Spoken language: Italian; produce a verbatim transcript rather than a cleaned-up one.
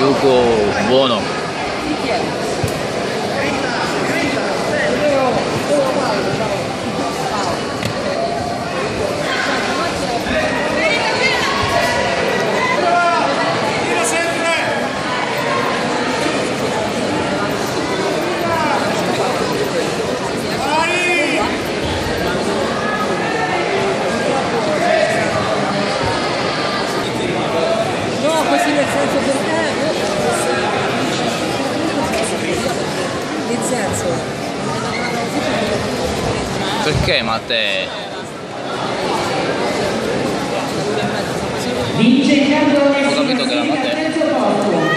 sugo buono. Così nel senso per te, nel senso Perché Matteo? Vince il campione Ho capito che era Matteo.